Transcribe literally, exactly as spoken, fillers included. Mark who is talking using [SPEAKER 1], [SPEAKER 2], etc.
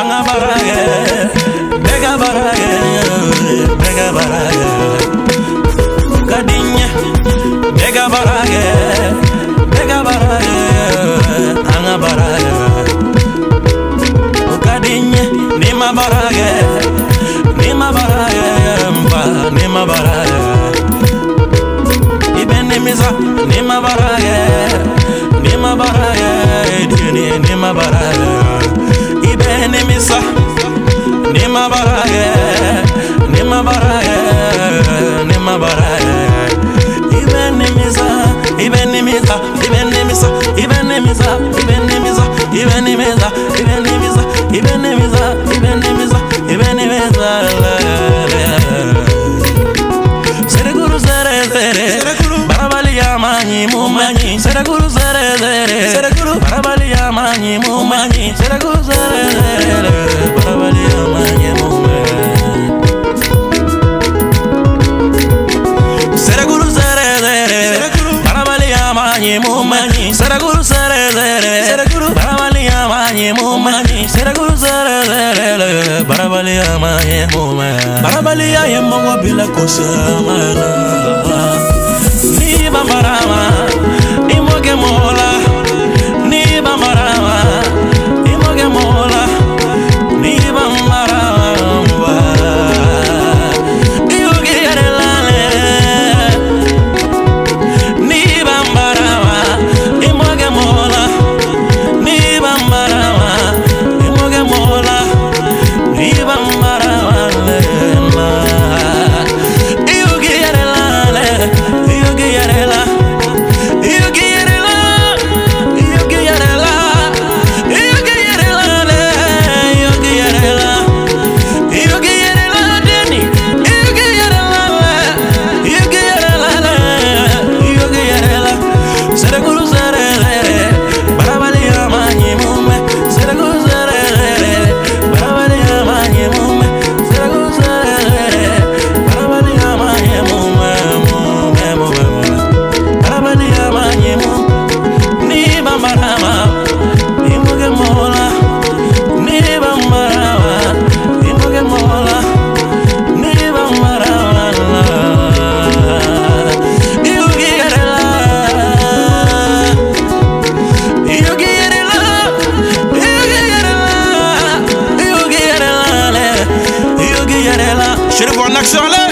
[SPEAKER 1] anga barage, bega barage, bega barage. Kadinya, bega barage, bega barage, anga barage. Kadinya, nima barage, nima barage, mba, nima barage. Ibenimiza, nima barage, nima barage, dini nima barage. Ibenimiza, nima barage, nima barage, nima barage. Ibenimiza, ibenimiza, ibenimiza, ibenimiza, ibenimiza, ibenimiza, ibenimiza, ibenimiza, ibenimiza, ibenimiza. Seraguru zere zere, barabali ya manyi mumanyi. Seraguru zere zere, barabali ya manyi mumanyi. Seraguru zere zere, barabali ya manyi mumanyi. Seraguru zere zere, barabali ya manyi mumanyi. Seraguru zere zere, barabali ya manyi mumanyi. Seraguru zere zere, barabali ya manyi mumanyi. Barabali ya yemongo bila kusamala. Ni bamarama, imoge mola. Ni bamarama, imoge mola. Ni bamarama, imoge yarelale. Ni bamarama, imoge mola. Ni bamarama, imoge mola. Ni bamarama.
[SPEAKER 2] Je le vois en action là.